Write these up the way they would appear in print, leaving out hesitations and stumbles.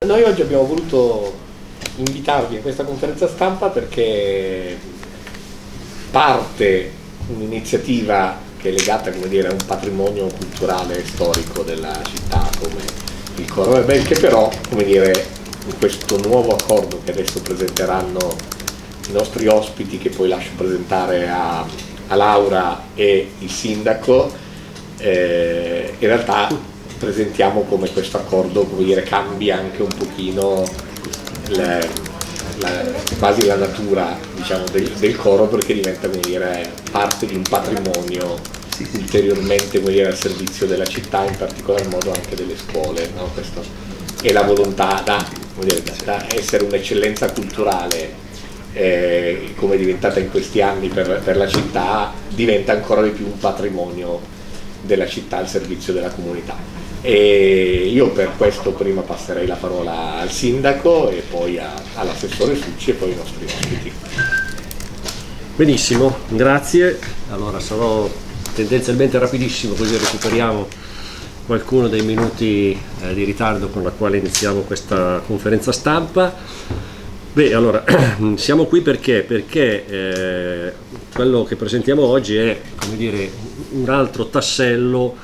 noi oggi abbiamo voluto invitarvi a questa conferenza stampa perché parte un'iniziativa che è legata, come dire, a un patrimonio culturale e storico della città come il Coro Ebel, che però, come dire, in questo nuovo accordo che adesso presenteranno i nostri ospiti, che poi lascio presentare a Laura e il sindaco, in realtà presentiamo come questo accordo, come dire, cambia anche un pochino quasi la natura, diciamo, del coro, perché diventa, come dire, parte di un patrimonio ulteriormente, come dire, al servizio della città, in particolar modo anche delle scuole, no? Questa è la volontà come dire, da essere un'eccellenza culturale, come è diventata in questi anni per la città, diventa ancora di più un patrimonio della città al servizio della comunità. E io per questo prima passerei la parola al sindaco e poi all'assessore Succi e poi ai nostri ospiti. Benissimo, grazie. Allora sarò tendenzialmente rapidissimo, così recuperiamo qualcuno dei minuti di ritardo con la quale iniziamo questa conferenza stampa. Beh, allora, siamo qui perché quello che presentiamo oggi è, come dire, un altro tassello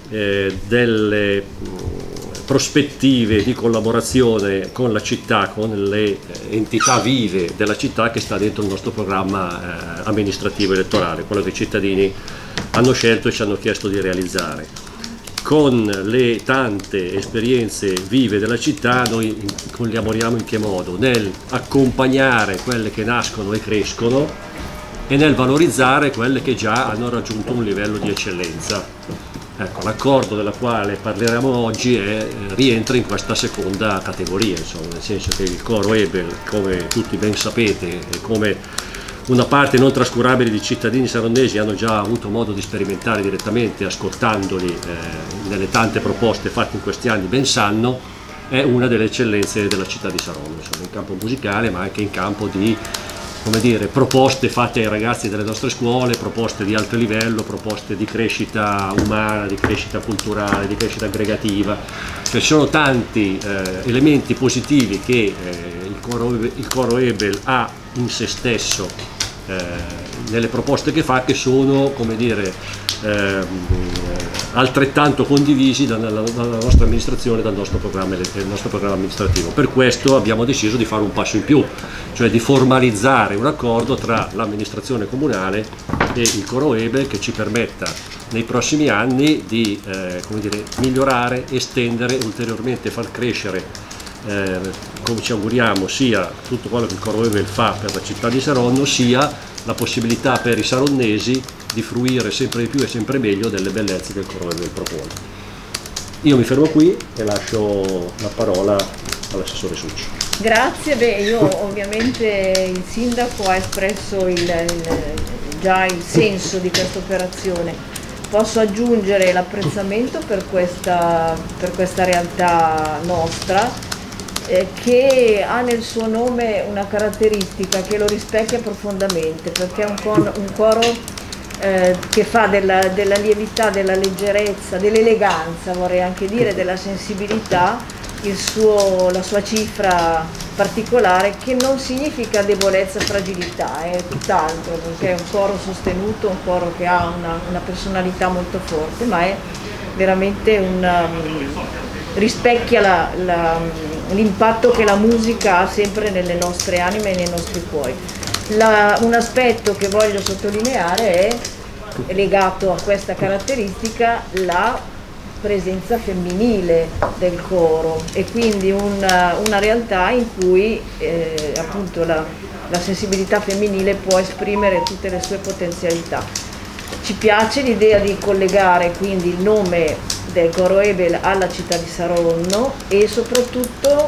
delle prospettive di collaborazione con la città, con le entità vive della città che sta dentro il nostro programma amministrativo elettorale, quello che i cittadini hanno scelto e ci hanno chiesto di realizzare. Con le tante esperienze vive della città noi collaboriamo in che modo? Nel accompagnare quelle che nascono e crescono e nel valorizzare quelle che già hanno raggiunto un livello di eccellenza. Ecco, l'accordo della quale parleremo oggi rientra in questa seconda categoria, insomma, nel senso che il Coro Ebel, come tutti ben sapete, e come una parte non trascurabile di cittadini saronnesi hanno già avuto modo di sperimentare direttamente, ascoltandoli nelle tante proposte fatte in questi anni, ben sanno, è una delle eccellenze della città di Saronno, insomma, in campo musicale ma anche in campo di, come dire, proposte fatte ai ragazzi delle nostre scuole, proposte di alto livello, proposte di crescita umana, di crescita culturale, di crescita aggregativa. Ci sono tanti elementi positivi che il Coro Ebel ha in se stesso nelle proposte che fa, che sono, come dire, altrettanto condivisi dalla nostra amministrazione, dal nostro programma amministrativo. Per questo abbiamo deciso di fare un passo in più, cioè di formalizzare un accordo tra l'amministrazione comunale e il Coro Ebel che ci permetta nei prossimi anni di come dire, migliorare, estendere ulteriormente, far crescere come ci auguriamo sia tutto quello che il Coro Ebel fa per la città di Saronno, sia la possibilità per i saronnesi di fruire sempre di più e sempre meglio delle bellezze che il Coro Ebel propone. Io mi fermo qui e lascio la parola all'assessore Succi. Grazie, io ovviamente il sindaco ha espresso già il senso di questa operazione. Posso aggiungere l'apprezzamento per questa realtà nostra, che ha nel suo nome una caratteristica che lo rispecchia profondamente, perché è un coro che fa della lievità, della leggerezza, dell'eleganza, vorrei anche dire, della sensibilità, la sua cifra particolare, che non significa debolezza, fragilità, è tutt'altro, perché è un coro sostenuto, un coro che ha una personalità molto forte, ma è veramente rispecchia l'impatto che la musica ha sempre nelle nostre anime e nei nostri cuori. Un aspetto che voglio sottolineare è legato a questa caratteristica, la presenza femminile del coro, e quindi una realtà in cui appunto la sensibilità femminile può esprimere tutte le sue potenzialità. Ci piace l'idea di collegare quindi il nome del Coro Ebel alla città di Saronno e soprattutto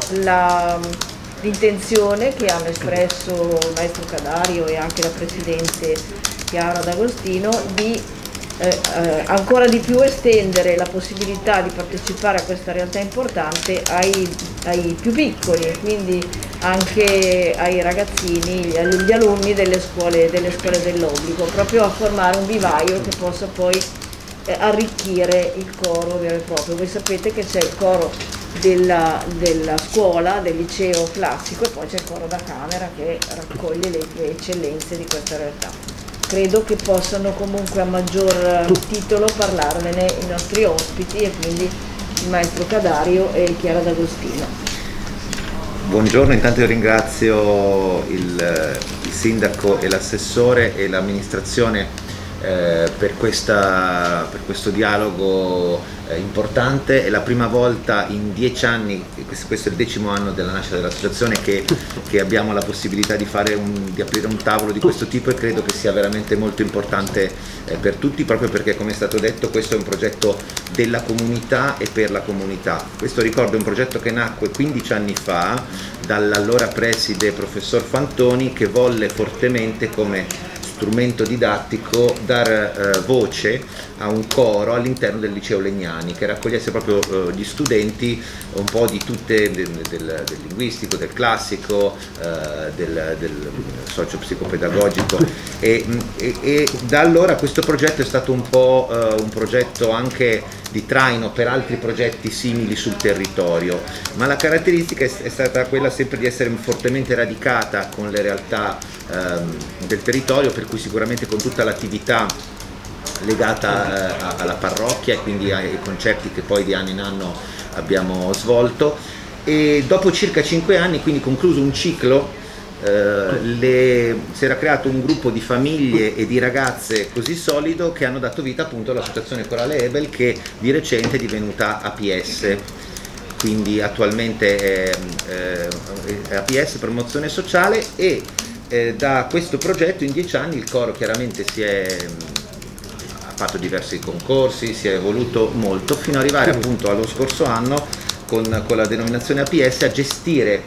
l'intenzione che hanno espresso il maestro Cadario e anche la presidente Chiara D'Agostino di ancora di più estendere la possibilità di partecipare a questa realtà importante ai più piccoli, quindi anche ai ragazzini, agli alunni delle scuole dell'obbligo, proprio a formare un vivaio che possa poi arricchire il coro vero e proprio. Voi sapete che c'è il coro della scuola, del liceo classico, e poi c'è il coro da camera che raccoglie le eccellenze di questa realtà. Credo che possano comunque a maggior titolo parlarvene i nostri ospiti, e quindi il maestro Cadario e Chiara D'Agostino. Buongiorno, intanto io ringrazio il sindaco e l'assessore e l'amministrazione per questo dialogo importante. È la prima volta in 10 anni, questo è il 10° anno della nascita dell'associazione, che abbiamo la possibilità di aprire un tavolo di questo tipo, e credo che sia veramente molto importante per tutti, proprio perché, come è stato detto, questo è un progetto della comunità e per la comunità. Questo, ricordo, è un progetto che nacque 15 anni fa dall'allora preside professor Fantoni, che volle fortemente, come strumento didattico, dar voce a un coro all'interno del liceo Legnani, che raccogliesse proprio gli studenti un po' di tutte, del linguistico, del classico, del socio-psicopedagogico, e da allora questo progetto è stato un po' un progetto anche di traino per altri progetti simili sul territorio, ma la caratteristica è stata quella sempre di essere fortemente radicata con le realtà del territorio, per cui sicuramente con tutta l'attività legata alla parrocchia, e quindi ai concerti che poi di anno in anno abbiamo svolto. E dopo circa 5 anni, quindi concluso un ciclo, si era creato un gruppo di famiglie e di ragazze così solido che hanno dato vita appunto all'associazione corale Ebel, che di recente è divenuta APS. Quindi attualmente è APS Promozione Sociale, e da questo progetto in 10 anni il coro chiaramente ha fatto diversi concorsi, si è evoluto molto, fino ad arrivare appunto allo scorso anno con la denominazione APS a gestire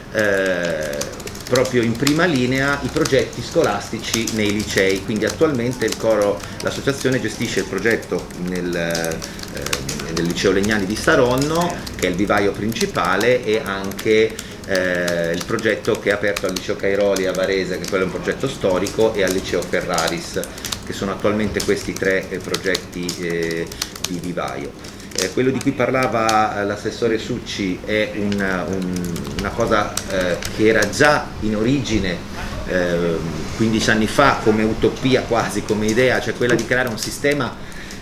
proprio in prima linea i progetti scolastici nei licei. Quindi attualmente l'associazione gestisce il progetto nel liceo Legnani di Saronno, che è il vivaio principale, e anche il progetto che è aperto al liceo Cairoli a Varese, che quello è un progetto storico, e al liceo Ferraris, che sono attualmente questi 3 progetti di vivaio. Quello di cui parlava l'assessore Succi è una cosa che era già in origine 15 anni fa come utopia, quasi come idea, cioè quella di creare un sistema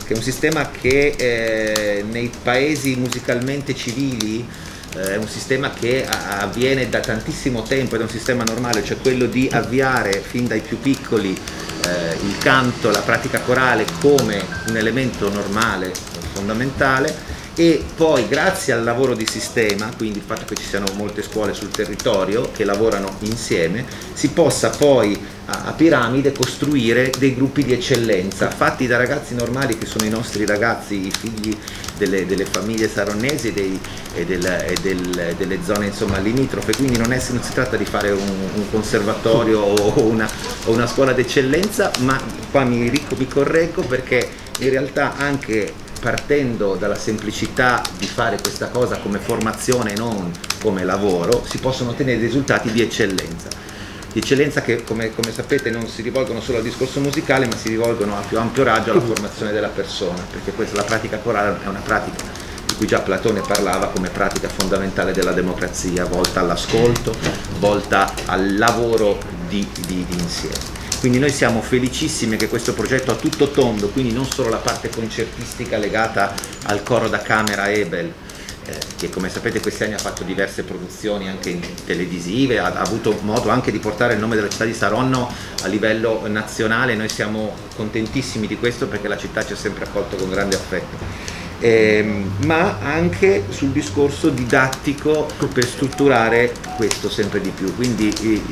che nei paesi musicalmente civili è un sistema che avviene da tantissimo tempo, ed è un sistema normale, cioè quello di avviare fin dai più piccoli il canto, la pratica corale come un elemento normale, fondamentale, e poi grazie al lavoro di sistema, quindi il fatto che ci siano molte scuole sul territorio che lavorano insieme, si possa poi a piramide costruire dei gruppi di eccellenza fatti da ragazzi normali, che sono i nostri ragazzi, i figli delle famiglie saronnesi e delle zone insomma limitrofe. Quindi non si tratta di fare un conservatorio o una scuola d'eccellenza, ma qua mi correggo, perché in realtà anche partendo dalla semplicità di fare questa cosa come formazione e non come lavoro, si possono ottenere risultati di eccellenza che come sapete non si rivolgono solo al discorso musicale, ma si rivolgono a più ampio raggio alla formazione della persona, perché la pratica corale è una pratica di cui già Platone parlava come pratica fondamentale della democrazia, volta all'ascolto, volta al lavoro di insieme. Quindi noi siamo felicissimi che questo progetto a tutto tondo, quindi non solo la parte concertistica legata al coro da camera Ebel, che come sapete questi anni ha fatto diverse produzioni anche televisive, ha avuto modo anche di portare il nome della città di Saronno a livello nazionale. Noi siamo contentissimi di questo, perché la città ci ha sempre accolto con grande affetto. Ma anche sul discorso didattico per strutturare questo sempre di più. Quindi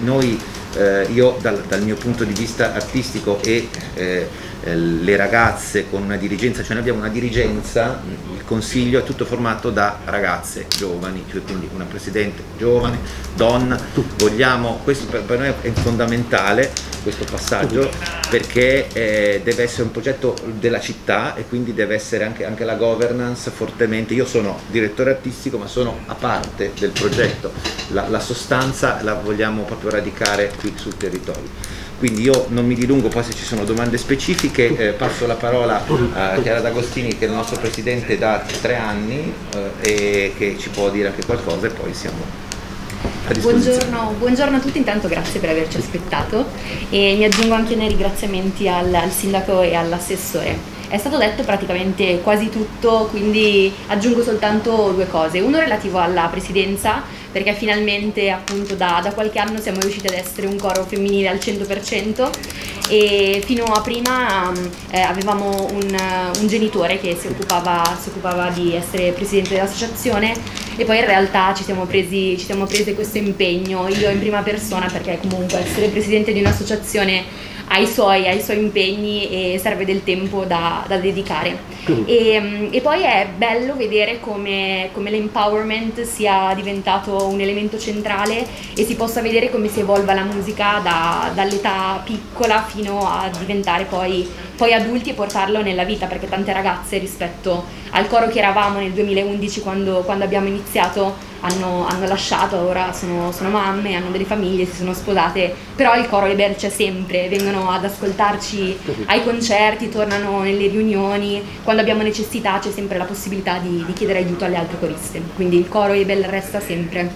io dal mio punto di vista artistico e le ragazze con una dirigenza, cioè noi abbiamo una dirigenza, il consiglio è tutto formato da ragazze giovani, cioè quindi una presidente giovane, donna, questo per noi è fondamentale questo passaggio, perché deve essere un progetto della città, e quindi deve essere anche la governance fortemente. Io sono direttore artistico, ma sono a parte del progetto, la sostanza la vogliamo proprio radicare qui sul territorio. Quindi io non mi dilungo, poi se ci sono domande specifiche passo la parola a Chiara D'Agostini, che è il nostro presidente da 3 anni e che ci può dire anche qualcosa, e poi siamo a disposizione. Buongiorno a tutti, intanto grazie per averci aspettato e mi aggiungo anche nei ringraziamenti al sindaco e all'assessore. È stato detto praticamente quasi tutto, quindi aggiungo soltanto 2 cose. Uno relativo alla presidenza, perché finalmente appunto da qualche anno siamo riusciti ad essere un coro femminile al 100%, e fino a prima avevamo un genitore che si occupava di essere presidente dell'associazione, e poi in realtà ci siamo prese questo impegno, io in prima persona, perché comunque essere presidente di un'associazione ha i suoi impegni e serve del tempo da dedicare. E poi è bello vedere come l'empowerment sia diventato un elemento centrale e si possa vedere come si evolva la musica dall'età piccola fino a diventare poi adulti e portarlo nella vita, perché tante ragazze rispetto al coro che eravamo nel 2011 quando abbiamo iniziato hanno lasciato, ora sono mamme, hanno delle famiglie, si sono sposate, però il coro Ebel c'è sempre, vengono ad ascoltarci ai concerti, tornano nelle riunioni, quando abbiamo necessità c'è sempre la possibilità di chiedere aiuto alle altre coriste, quindi il coro Ebel resta sempre.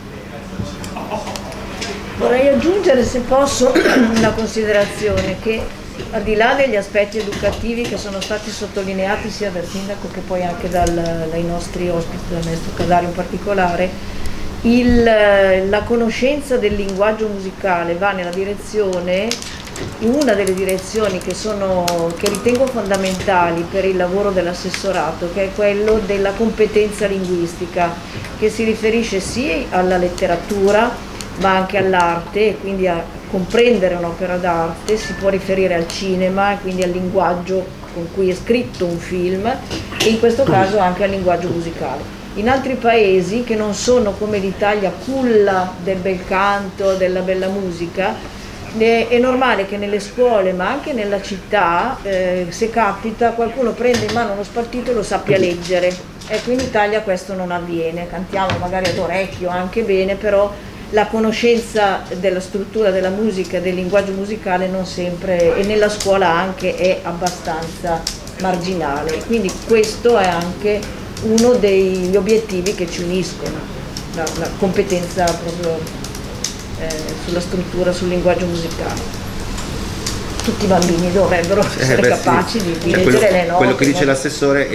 Vorrei aggiungere, se posso, una considerazione, che al di là degli aspetti educativi che sono stati sottolineati sia dal sindaco che poi anche dai nostri ospiti, dal maestro Cadario in particolare, la conoscenza del linguaggio musicale va nella direzione, una delle direzioni che ritengo fondamentali per il lavoro dell'assessorato, che è quello della competenza linguistica, che si riferisce sì alla letteratura ma anche all'arte, e quindi a comprendere un'opera d'arte, si può riferire al cinema e quindi al linguaggio con cui è scritto un film, e in questo caso anche al linguaggio musicale. In altri paesi che non sono come l'Italia culla del bel canto, della bella musica, è normale che nelle scuole ma anche nella città, se capita, qualcuno prende in mano uno spartito e lo sappia leggere. Ecco, in Italia questo non avviene, cantiamo magari ad orecchio anche bene, però la conoscenza della struttura della musica e del linguaggio musicale non sempre, e nella scuola anche, è abbastanza marginale. Quindi questo è anche uno degli obiettivi che ci uniscono, la competenza proprio sulla struttura, sul linguaggio musicale. Tutti i bambini dovrebbero essere capaci di leggere le note. Quello che dice l'assessore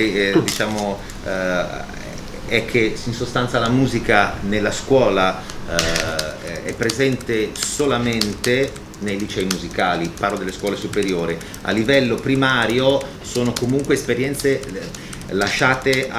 è che in sostanza la musica nella scuola è presente solamente nei licei musicali, parlo delle scuole superiori. A livello primario sono comunque esperienze lasciate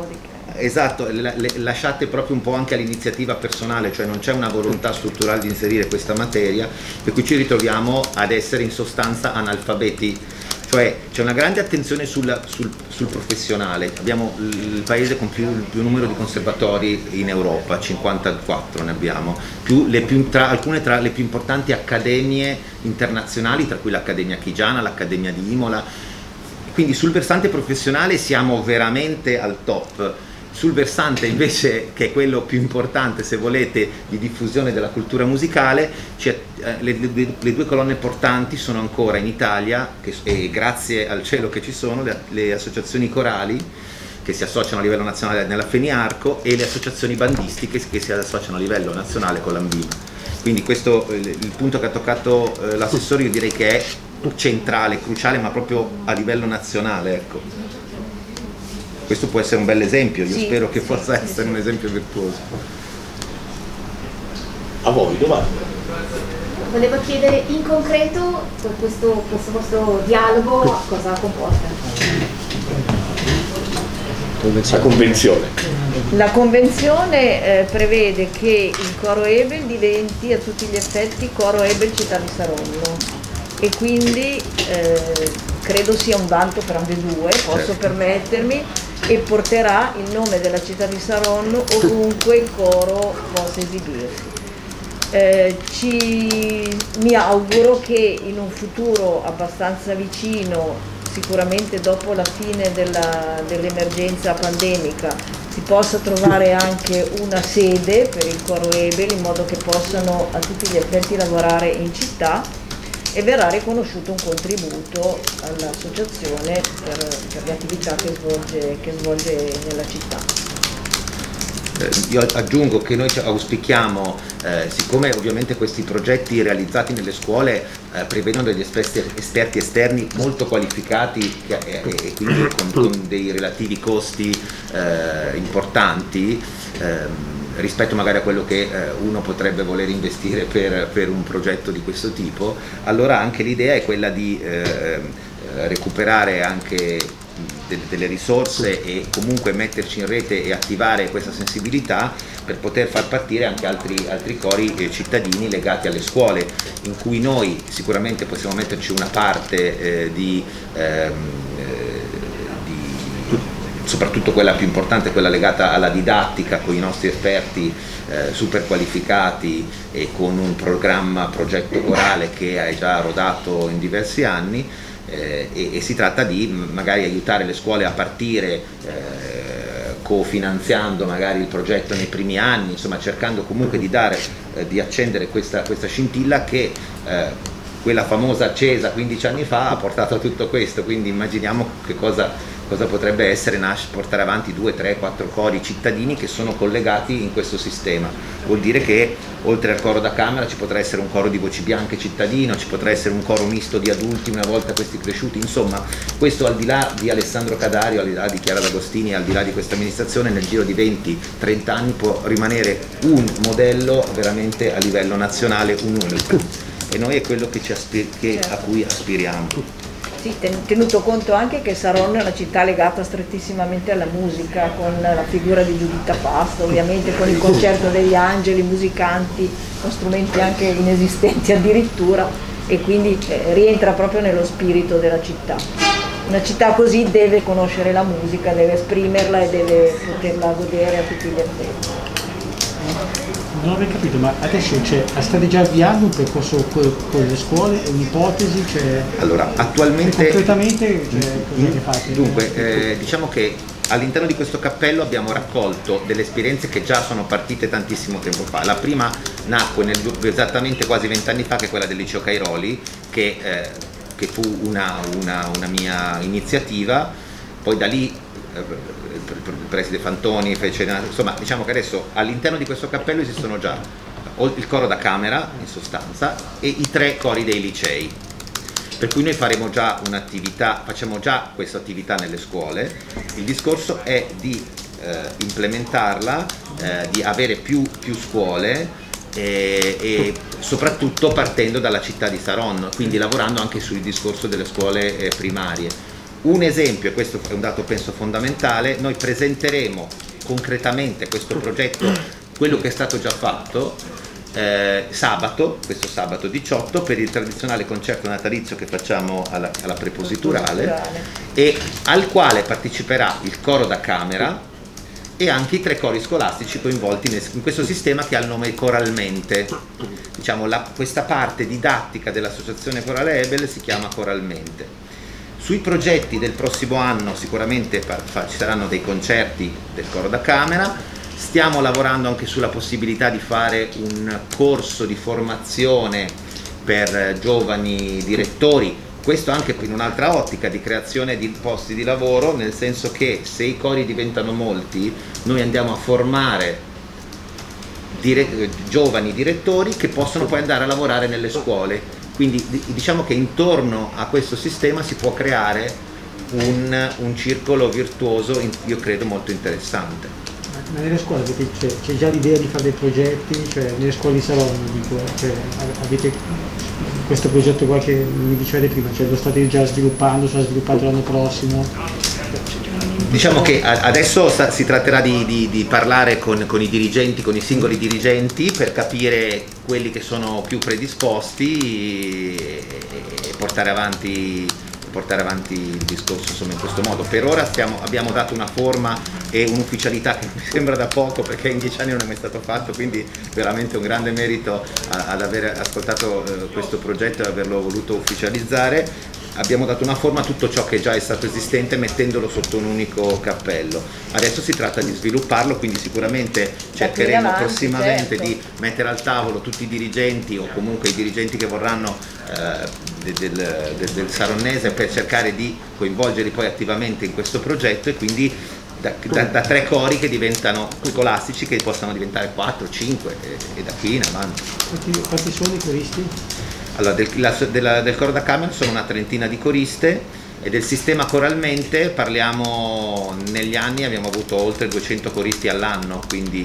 lasciate proprio un po' anche all'iniziativa personale, cioè non c'è una volontà strutturale di inserire questa materia, per cui ci ritroviamo ad essere in sostanza analfabeti. Cioè c'è una grande attenzione sul professionale, abbiamo il paese con più numero di conservatori in Europa, 54 ne abbiamo, alcune tra le più importanti accademie internazionali, tra cui l'Accademia Chigiana, l'Accademia di Imola, quindi sul versante professionale siamo veramente al top. Sul versante invece, che è quello più importante se volete di diffusione della cultura musicale, le 2 colonne portanti sono ancora in Italia, e grazie al cielo che ci sono le associazioni corali che si associano a livello nazionale nella Feniarco, e le associazioni bandistiche che si associano a livello nazionale con l'Ambima. Quindi questo, il punto che ha toccato l'assessore, io direi che è centrale, cruciale, ma proprio a livello nazionale, ecco. Questo può essere un bel esempio, io spero che possa essere un esempio virtuoso. A voi, domande? Volevo chiedere in concreto questo vostro dialogo cosa comporta? La convenzione. La convenzione prevede che il coro Ebel diventi a tutti gli effetti coro Ebel Città di Saronno, e quindi credo sia un vanto per ambedue, posso permettermi, e porterà il nome della città di Saronno ovunque il coro possa esibirsi. Mi auguro che in un futuro abbastanza vicino, sicuramente dopo la fine dell'emergenza pandemica, si possa trovare anche una sede per il coro Ebel, in modo che possano a tutti gli effetti lavorare in città. e verrà riconosciuto un contributo all'associazione per le attività che svolge nella città. Io aggiungo che noi auspichiamo, siccome ovviamente questi progetti realizzati nelle scuole prevedono degli esperti esterni molto qualificati e quindi con dei relativi costi importanti rispetto magari a quello che uno potrebbe voler investire per un progetto di questo tipo, allora anche l'idea è quella di recuperare anche delle risorse e comunque metterci in rete e attivare questa sensibilità per poter far partire anche altri cori cittadini legati alle scuole, in cui noi sicuramente possiamo metterci una parte soprattutto quella più importante, quella legata alla didattica, con i nostri esperti super qualificati e con un progetto corale che hai già rodato in diversi anni. E si tratta di magari aiutare le scuole a partire cofinanziando magari il progetto nei primi anni, insomma cercando comunque di accendere questa scintilla che quella famosa accesa 15 anni fa ha portato a tutto questo, quindi immaginiamo che cosa potrebbe essere portare avanti 2, 3, 4 cori cittadini che sono collegati in questo sistema. Vuol dire che oltre al coro da camera ci potrà essere un coro di voci bianche cittadino, ci potrà essere un coro misto di adulti una volta questi cresciuti, insomma questo al di là di Alessandro Cadario, al di là di Chiara D'Agostini, al di là di questa amministrazione, nel giro di 20-30 anni può rimanere un modello veramente a livello nazionale, un unico, e noi è quello a cui aspiriamo. Sì, tenuto conto anche che Saronno è una città legata strettissimamente alla musica, con la figura di Giuditta Pasta, ovviamente con il concerto degli angeli, musicanti, con strumenti anche inesistenti addirittura, e quindi rientra proprio nello spirito della città. Una città così deve conoscere la musica, deve esprimerla e deve poterla godere a tutti gli effetti. Non avevo capito, ma adesso state già avviando un percorso con le scuole, un'ipotesi? Allora, attualmente... Concretamente cosa che fate? Dunque, diciamo che all'interno di questo cappello abbiamo raccolto delle esperienze che già sono partite tantissimo tempo fa. La prima nacque esattamente quasi 20 anni fa, che è quella del Liceo Cairoli, che fu una mia iniziativa, poi da lì il preside Fantoni fece, insomma diciamo che adesso all'interno di questo cappello esistono già il coro da camera in sostanza e i 3 cori dei licei, per cui noi faremo già facciamo già questa attività nelle scuole. Il discorso è di implementarla, di avere più scuole e soprattutto partendo dalla città di Saronno, quindi lavorando anche sul discorso delle scuole primarie. Un esempio, e questo è un dato penso fondamentale, noi presenteremo concretamente questo progetto, quello che è stato già fatto, questo sabato 18, per il tradizionale concerto natalizio che facciamo alla Prepositurale, e al quale parteciperà il coro da camera e anche i 3 cori scolastici coinvolti in questo sistema che ha il nome Coralmente. Diciamo, questa parte didattica dell'associazione Corale Ebel si chiama Coralmente. Sui progetti del prossimo anno sicuramente ci saranno dei concerti del coro da camera, stiamo lavorando anche sulla possibilità di fare un corso di formazione per giovani direttori, questo anche in un'altra ottica di creazione di posti di lavoro, nel senso che se i cori diventano molti noi andiamo a formare giovani direttori che possono poi andare a lavorare nelle scuole. Quindi diciamo che intorno a questo sistema si può creare un circolo virtuoso, io credo molto interessante. Ma nelle scuole c'è già l'idea di fare dei progetti, cioè nelle scuole di Saronno avete questo progetto qua che mi dicevate prima, lo state già sviluppando, sarà sviluppato l'anno prossimo? Diciamo che adesso si tratterà di parlare con i dirigenti, con i singoli dirigenti, per capire quelli che sono più predisposti e portare avanti il discorso insomma in questo modo. Per ora abbiamo dato una forma e un'ufficialità che mi sembra da poco, perché in 10 anni non è mai stato fatto, quindi veramente un grande merito ad aver ascoltato questo progetto e averlo voluto ufficializzare. abbiamo dato una forma a tutto ciò che già è stato esistente mettendolo sotto un unico cappello. Adesso si tratta di svilupparlo, quindi sicuramente cercheremo prossimamente di mettere al tavolo tutti i dirigenti o comunque i dirigenti che vorranno del Saronnese per cercare di coinvolgerli poi attivamente in questo progetto, e quindi da 3 cori che diventano scolastici, che possano diventare 4, 5 e da qui in avanti. Quanti sono i coristi? Allora, del coro da camera sono una trentina di coriste, e del sistema coralmente parliamo, negli anni abbiamo avuto oltre 200 coristi all'anno, quindi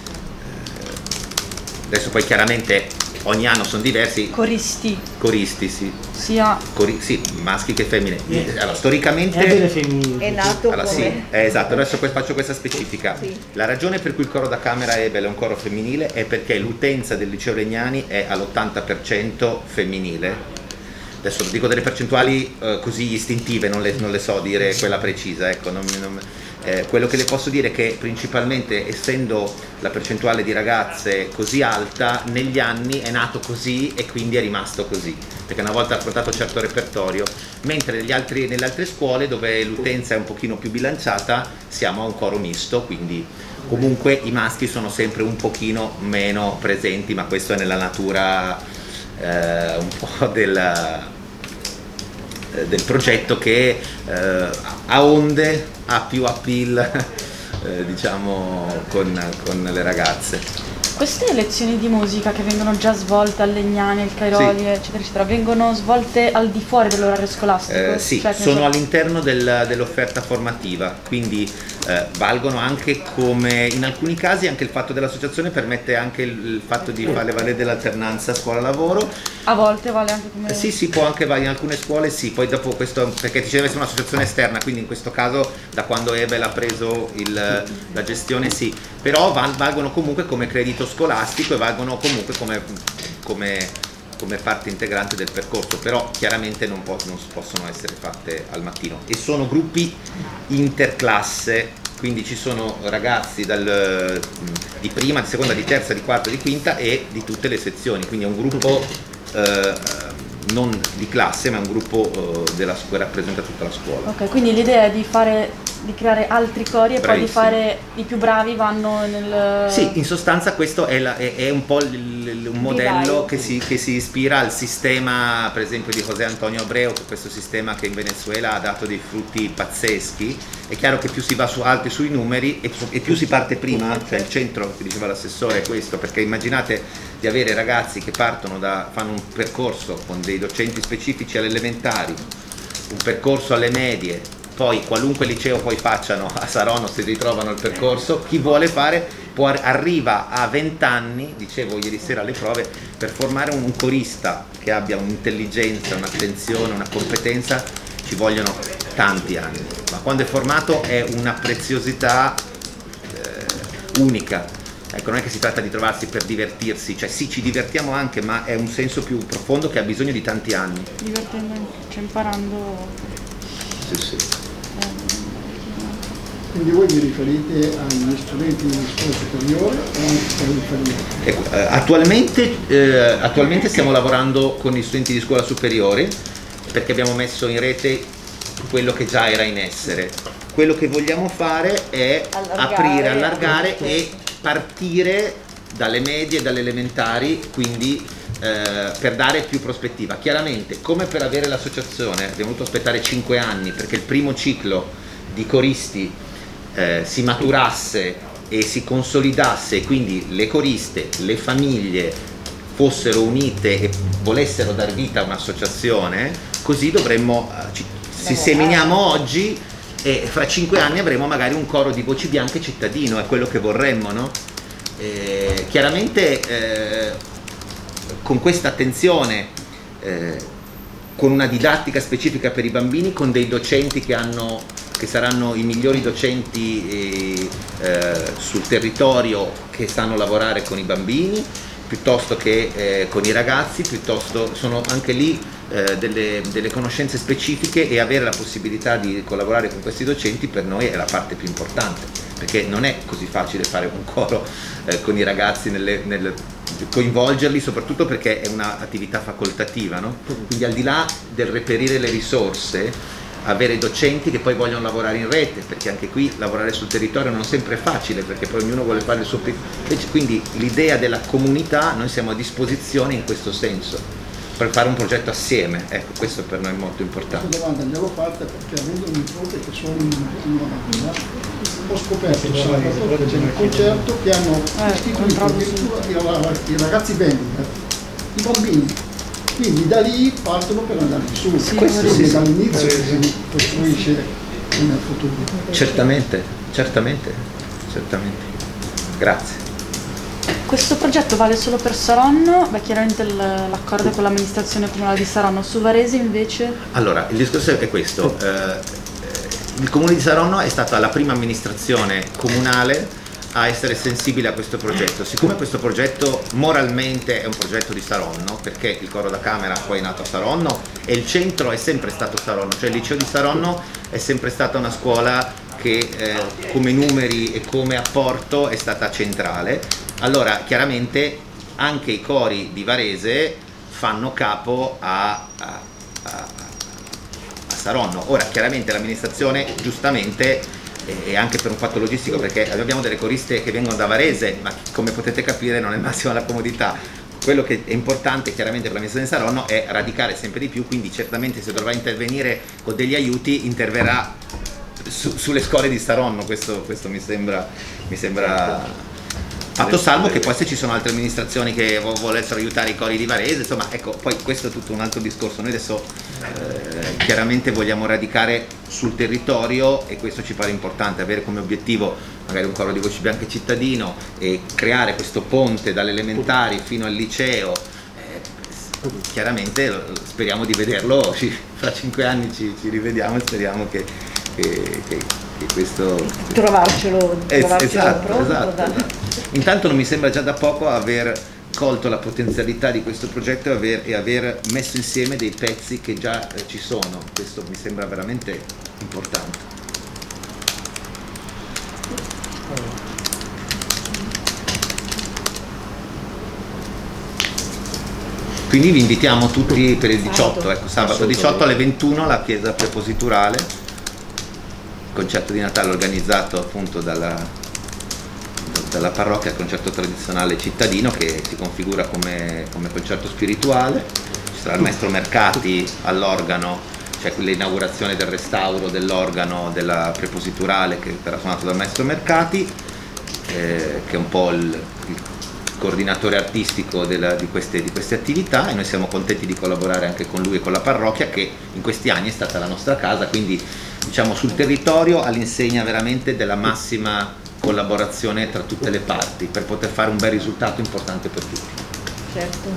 adesso poi chiaramente ogni anno sono diversi. Coristi, sì. Sia Sì, maschi che femmine. Allora, storicamente è nato come... sì, esatto, adesso faccio questa specifica. Sì. La ragione per cui il coro da camera Ebel è un coro femminile è perché l'utenza del liceo Legnani è all'80% femminile. Adesso dico delle percentuali così istintive, non le so dire quella precisa, ecco, quello che le posso dire è che principalmente, essendo la percentuale di ragazze così alta, negli anni è nato così e quindi è rimasto così, perché una volta affrontato certo repertorio, mentre nelle altre scuole dove l'utenza è un pochino più bilanciata siamo a un coro misto, quindi comunque i maschi sono sempre un pochino meno presenti, ma questo è nella natura un po' del progetto, che a onde ha più appeal diciamo con le ragazze. queste lezioni di musica che vengono già svolte al Legnani, al Cairoli, eccetera eccetera, vengono svolte al di fuori dell'orario scolastico? Sì, cioè, sono all'interno dell'offerta formativa, quindi valgono anche come, in alcuni casi anche il fatto dell'associazione permette anche il fatto di fare valere dell'alternanza scuola-lavoro. A volte vale anche come... Sì, può anche valere in alcune scuole, sì, poi dopo questo, perché ci deve essere un'associazione esterna, quindi in questo caso da quando Ebel ha preso la gestione sì, però valgono comunque come credito scolastico e valgono comunque come parte integrante del percorso, però chiaramente non possono essere fatte al mattino, e sono gruppi interclasse, quindi ci sono ragazzi di prima, di seconda, di terza, di quarta, di quinta e di tutte le sezioni, quindi è un gruppo non di classe, ma è un gruppo che rappresenta tutta la scuola. Ok, quindi l'idea è di creare altri cori e poi di fare i più bravi vanno nel... Sì, in sostanza questo è un po' un modello che si ispira al sistema, per esempio, di José Antonio Abreu, che è questo sistema che in Venezuela ha dato dei frutti pazzeschi. È chiaro che più si va alti sui numeri e più si parte prima, cioè il centro, che diceva l'assessore, è questo, perché immaginate di avere ragazzi che fanno un percorso con dei docenti specifici alle elementari, un percorso alle medie, poi qualunque liceo poi facciano a Saronno se ritrovano il percorso, chi vuole fare arriva a 20 anni, dicevo ieri sera alle prove, per formare un corista che abbia un'intelligenza, un'attenzione, una competenza, ci vogliono tanti anni, ma quando è formato è una preziosità unica. Ecco, non è che si tratta di trovarsi per divertirsi, cioè sì, ci divertiamo anche, ma è un senso più profondo che ha bisogno di tanti anni. Divertendo, cioè imparando. Sì. Quindi voi vi riferite agli studenti di scuola superiore o anche inferiore? Attualmente stiamo lavorando con gli studenti di scuola superiore, perché abbiamo messo in rete quello che già era in essere. Quello che vogliamo fare è allargare e partire dalle medie e dalle elementari, quindi per dare più prospettiva. Chiaramente, come per avere l'associazione abbiamo dovuto aspettare 5 anni perché il primo ciclo di coristi si maturasse e si consolidasse, quindi le coriste, le famiglie fossero unite e volessero dar vita a un'associazione, così dovremmo, ci seminiamo oggi e fra 5 anni avremo magari un coro di voci bianche cittadino, è quello che vorremmo, no? Chiaramente con questa attenzione, con una didattica specifica per i bambini, con dei docenti che saranno i migliori docenti sul territorio, che sanno lavorare con i bambini piuttosto che con i ragazzi, piuttosto sono anche lì delle conoscenze specifiche, e avere la possibilità di collaborare con questi docenti per noi è la parte più importante, perché non è così facile fare un coro con i ragazzi coinvolgerli, soprattutto perché è un'attività facoltativa, no? Quindi al di là del reperire le risorse, avere docenti che poi vogliono lavorare in rete, perché anche qui lavorare sul territorio non sempre è facile, perché poi ognuno vuole fare il suo quindi l'idea della comunità, noi siamo a disposizione in questo senso per fare un progetto assieme, ecco, questo per noi è molto importante. Questa domanda gliel'ho fatta perché avendo un nipote che sono in una ho scoperto sabato che c'è un concerto che hanno istituito addirittura i ragazzi band, i bambini. Quindi da lì partono per andare su, quindi dall'inizio si costruisce nel futuro. Certamente. Grazie. Questo progetto vale solo per Saronno? Beh, chiaramente l'accordo con l'amministrazione comunale di Saronno. Su Varese invece? Allora, il discorso è questo. Il comune di Saronno è stata la prima amministrazione comunale a essere sensibile a questo progetto. Siccome questo progetto moralmente è un progetto di Saronno, perché il coro da camera poi è nato a Saronno e il centro è sempre stato Saronno, cioè il liceo di Saronno è sempre stata una scuola che come numeri e come apporto è stata centrale. Allora chiaramente anche i cori di Varese fanno capo a Saronno. Ora chiaramente l'amministrazione giustamente, e anche per un fatto logistico, perché abbiamo delle coriste che vengono da Varese, ma come potete capire non è massima la comodità. Quello che è importante chiaramente per l'amministrazione di Saronno è radicare sempre di più, quindi certamente se dovrà intervenire con degli aiuti interverrà sulle scuole di Saronno, questo mi sembra fatto salvo che poi se ci sono altre amministrazioni che volessero aiutare i cori di Varese, insomma ecco, poi questo è tutto un altro discorso. Noi adesso chiaramente vogliamo radicare sul territorio e questo ci pare importante, avere come obiettivo magari un coro di voci bianche cittadino e creare questo ponte dalle elementari fino al liceo. Chiaramente speriamo di vederlo, fra 5 anni ci rivediamo e speriamo che questo trovarcelo esatto. Intanto non mi sembra già da poco aver colto la potenzialità di questo progetto e aver messo insieme dei pezzi che già ci sono. Questo mi sembra veramente importante. Quindi vi invitiamo tutti per il 18, ecco, sabato 18 alle 21 alla chiesa prepositurale, concerto di Natale organizzato appunto dalla parrocchia, concerto tradizionale cittadino che si configura come concerto spirituale. Ci sarà il maestro Mercati all'organo, cioè l'inaugurazione del restauro dell'organo della prepositurale che verrà suonato dal maestro Mercati, che è un po' il coordinatore artistico di queste attività, e noi siamo contenti di collaborare anche con lui e con la parrocchia che in questi anni è stata la nostra casa, quindi diciamo sul territorio all'insegna veramente della massima collaborazione tra tutte le parti per poter fare un bel risultato importante per tutti. Certo.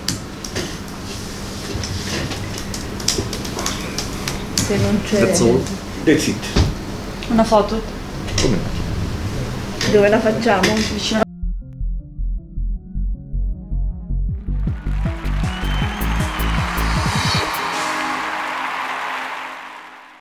Se non c'è... That's it. Una foto? Come? Dove la facciamo? Vicino